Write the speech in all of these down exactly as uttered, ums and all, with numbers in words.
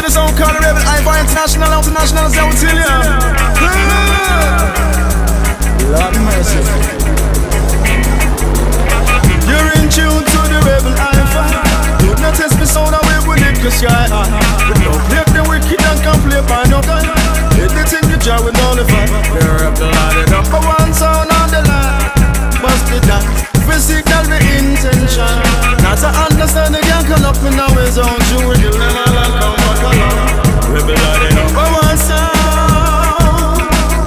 sound called the Rebel Eye for International, international, as I will tell you. Lord mercy. You're in tune to the Rebel Eye fire. Do not test me sound away with it, cause sky high. Don't play the wicked and can play by no time. Anything you try with all the fun. The Rebel Eye, the number one sound on the line. Bust it down, we signal the intention. Not to understand the gang can up in our ways on you. We kill them all and come back along. Rebel Eye, the number one sound.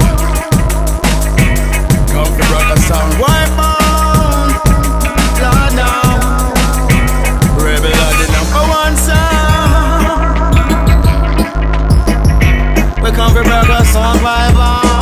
Come to rock a sound, wipe on. Lord now. Rebel Eye, the number one sound. We come to rock a sound, wipe on.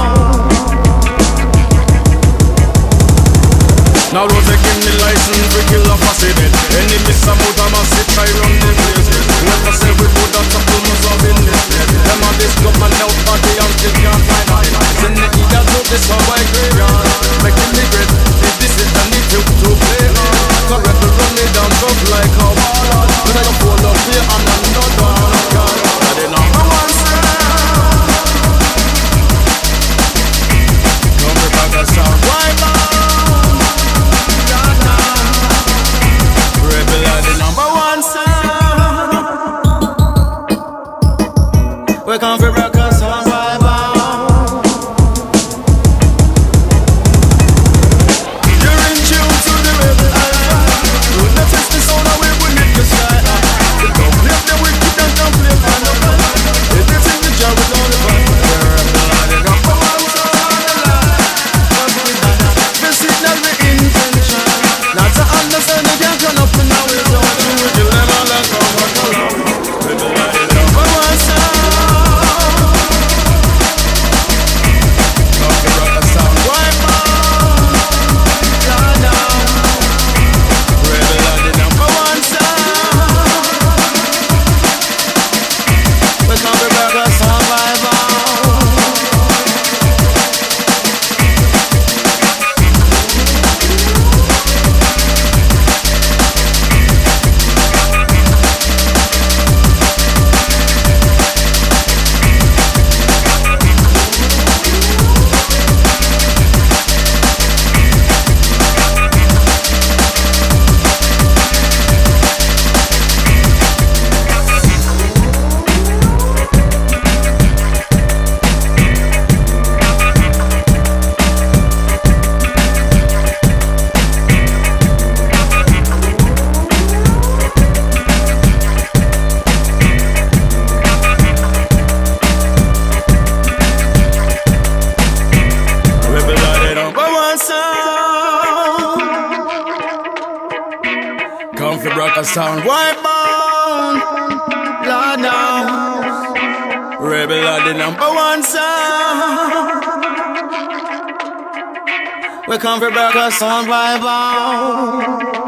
Now those that give me license, we kill a fussy bit. Any miss a mood, I must sit try run the place. Whoever say we put that up, we must have in this place. Them on this government out party and still can't find out. Send the eagles out this how I graveyard. Making me great, if this is the need to, to play on. Correct to run me down tough like a ball. But I don't fall up here, I'm not no dog. I did not know one sound. Come me back a sound, wipe out. Rebel Eye, the number one sound. We come for rock a sound, vibe out. You're in tune to the Rebel Eye. Do not test the sound away with it, cause sky high. Don't play the wicked and don't play by no fun. If they take the job with all the fun. The Rebel Eye, the number one sound on the line. Must be done, the signal the intention. Not to understand the gang can up in our ways on you. We kill them all and come back along. Rebel Eye, the number one sound. Come to rock a sound, wipe on. Down, down. Rebel Eye, the number one sound. We come to rock a sound, wipe on. Come for rock a sound, wipe on. Lord now. Rebel Eye, the number one sound. We come for rock a sound, wipe on.